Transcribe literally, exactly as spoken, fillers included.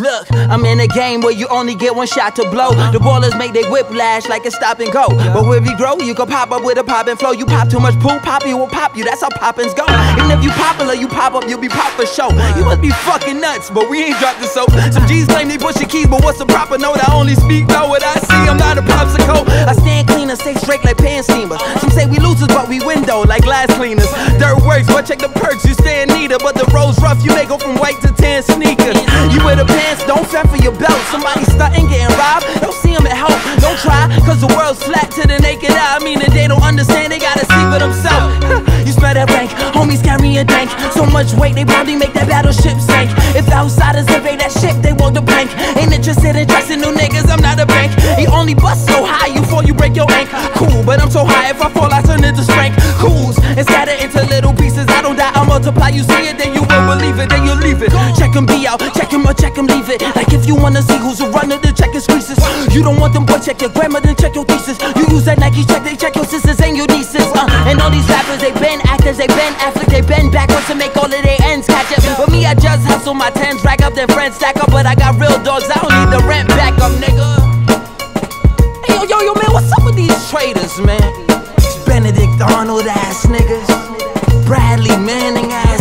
Look, I'm in a game where you only get one shot to blow. The ballers make they whiplash like a stop and go. But where we grow, you can pop up with a pop and flow. You pop too much pool, Poppy will pop you. That's how poppins go. Even if you popular, you pop up, you'll be pop for show. You must be fucking nuts, but we ain't dropped the soap. Some G's claim they pushing keys, but what's the proper note? I only speak know what I see. I'm not a popsicle. I stand clean and stay straight like pan steamers. Some say we losers, but we window like glass cleaners. Dirt works, but check the perks. You stay in neither, but the road's rough. You may go from white to tan sneakers. You wear the pants, don't fret for your belt. Somebody stunting, getting robbed, don't see them at home. Don't try, cause the world's flat to the naked eye. I mean that they don't understand, they gotta see for themselves. You smell that rank, homies carrying dank. So much weight, they probably make that battleship sink. If outsiders invade that ship, they want the bank. Ain't interested in trusting new niggas, I'm not a bank. You only bust so high, you fall, you break your ankle. Cool, but I'm so high, if I fall, I turn into strength. Cools, and scatter into little pieces. I don't die, I multiply, you see it, then you won't believe it, then you leave it. Check him be out, check him or check him leave it. Like if you wanna see who's a runner, then check his creases. You don't want them boy, check your grandma, then check your thesis. You use that Nike check, they check your sisters and your nieces. uh, And all these rappers, they been actors, they been athletes, they been backwards to make all of their ends catch up. But me, I just hustle my tens, rack up, their friends stack up. But I got real dogs, I don't need the rent back up, nigga. Hey, yo, yo, yo, man, what's up with these traders, man? Benedict Arnold ass niggas, Bradley Manning ass